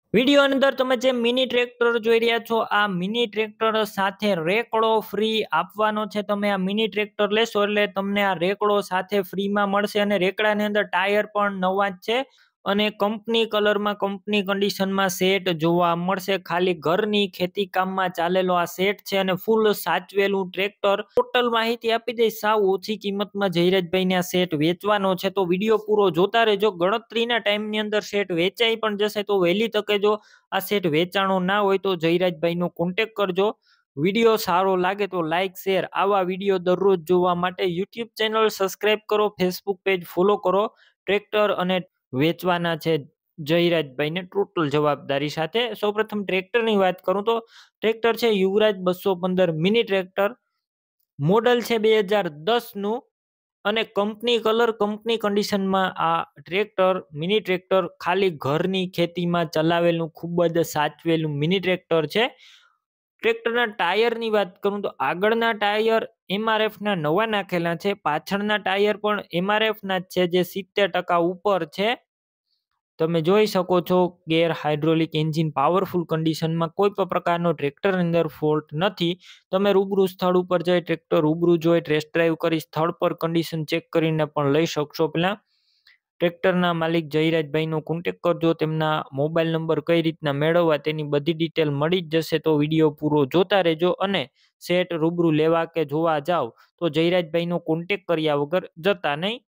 Video અંદર તમે જે મિની ટ્રેક્ટર જોઈ રહ્યા છો, આ મિની ટ્રેક્ટર સાથે રેકડો ફ્રી આપવાનો છે. તમે આ મિની ટ્રેક્ટર લેશો એટલે તમને આ રેકડો સાથે ફ્રીમાં મળશે અને રેકડાની અંદર ટાયર પણ નવા જ છે અને કંપની કલરમાં કંપની કન્ડિશનમાં સેટ જોવા મળશે. ખાલી ઘરની ખેતી કામમાં ચાલેલો આ સેટ છે અને ફૂલ સાચવેલું ટ્રેક્ટર. ટોટલ માહિતી આપી દઈશ. સાવ ઓછી કિંમતમાં જયરાજભાઈને આ સેટ વેચવાનો છે, તો વિડીયો પૂરો જોતા રહેજો. ગણતરીના ટાઈમની અંદર સેટ વેચાઈ પણ જશે, તો વહેલી તકે જો આ સેટ વેચાણો ના હોય તો જયરાજભાઈનો કોન્ટેક કરજો. વિડીયો સારો લાગે તો લાઈક શેર. આવા વિડીયો દરરોજ જોવા માટે યુટ્યુબ ચેનલ સબસ્ક્રાઈબ કરો, ફેસબુક પેજ ફોલો કરો. ટ્રેક્ટર અને વેચવાના છે જયરાજભાઈને ટોટલ જવાબદારી સાથે. સૌપ્રથમ ટ્રેક્ટરની વાત કરું તો ટ્રેક્ટર છે યુવરાજ 215 મિની ટ્રેક્ટર. મોડલ છે 2010 નું અને કંપની કલર કંપની કન્ડિશનમાં આ ટ્રેક્ટર મિની ટ્રેક્ટર ખાલી ઘરની ખેતીમાં ચલાવેલું ખૂબ જ સાચવેલું મિની ટ્રેક્ટર છે. ટ્રેક્ટરના ટાયરની વાત કરું તો આગળના ટાયર MRF ના નવા નાખેલા છે, પાછળના ટાયર પણ MRF ના જ છે, જે 70% ઉપર છે. તમે જોઈ શકો છો ગેર હાઇડ્રોલિક એન્જિન પાવરફુલ કન્ડિશનમાં, કોઈ પણ પ્રકારનો ટ્રેક્ટર અંદર ફોલ્ટ નથી. તમે રૂબરૂ સ્થળ ઉપર જઈ ટ્રેક્ટર રૂબરૂ જોઈ ટેસ્ટ ડ્રાઈવ કરી સ્થળ પર કન્ડિશન ચેક કરીને પણ લઈ શકશો. પહેલા ટ્રેક્ટરના માલિક જયરાજભાઈનો કોન્ટેક કરજો. તેમના મોબાઈલ નંબર કઈ રીતના મેળવવા તેની બધી ડિટેલ મળી જ જશે, તો વિડીયો પૂરો જોતા રહેજો. અને સેટ રૂબરૂ લેવા કે જોવા જાવ તો જયરાજભાઈનો કોન્ટેક કર્યા વગર જતા નહીં.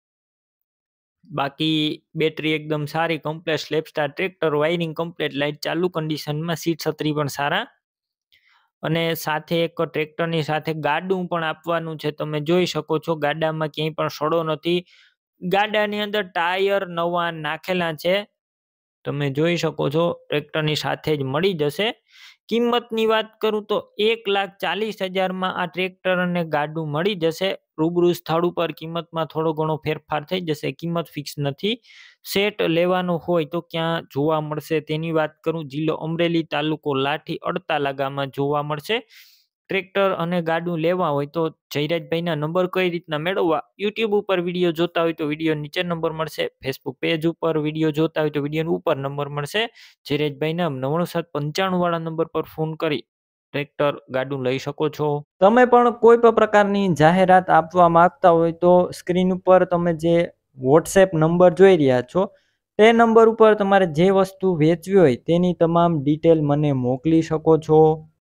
બાકી બેટરી એકદમ સારી, કમ્પ્લેટ સ્લેપસ્ટાર ટ્રેક્ટર, વાયરિંગ કમ્પ્લેટ, લાઇટ ચાલુ કન્ડિશનમાં, સીટ છત્રી પણ સારા અને સાથે એક ટ્રેક્ટરની સાથે ગાડું પણ આપવાનું છે. તમે જોઈ શકો છો ગાડામાં ક્યાંય પણ સડો નથી. ગાડાની અંદર ટાયર નવા નાખેલા છે. તમે જોઈ શકો છો ટ્રેક્ટરની સાથે જ મળી જશે. કિંમતની વાત કરું તો 1,40,000 આ ટ્રેક્ટર અને ગાડું મળી જશે. રૂબરૂ સ્થળ ઉપર કિંમતમાં થોડો ઘણો ફેરફાર થઈ જશે, કિંમત ફિક્સ નથી. સેટ લેવાનો હોય તો ક્યાં જોવા મળશે તેની વાત કરું, જિલ્લો અમરેલી, તાલુકો લાઠી, અડતાલા ગામમાં જોવા મળશે. ટ્રેક્ટર અને ગાડું લેવા હોય તો જયરાજભાઈના નંબર કઈ રીતના મેળવવા, યુટ્યુબ ઉપર વિડીયો જોતા હોય તો વિડીયો નીચે નંબર મળશે, ફેસબુક પેજ ઉપર વિડીયો જોતા હોય તો વિડીયો ઉપર નંબર મળશે. જયરાજભાઈના 9795 વાળા નંબર પર ફોન કરી ટ્રેક્ટર ગાડું લઈ શકો છો. તમે પણ કોઈ પણ પ્રકારની જાહેરાત આપવા માંગતા હોય તો સ્ક્રીન ઉપર તમે જે વોટ્સએપ નંબર જોઈ રહ્યા છો તે નંબર ઉપર તમારે જે વસ્તુ વેચવી હોય તેની તમામ ડિટેલ મને મોકલી શકો છો.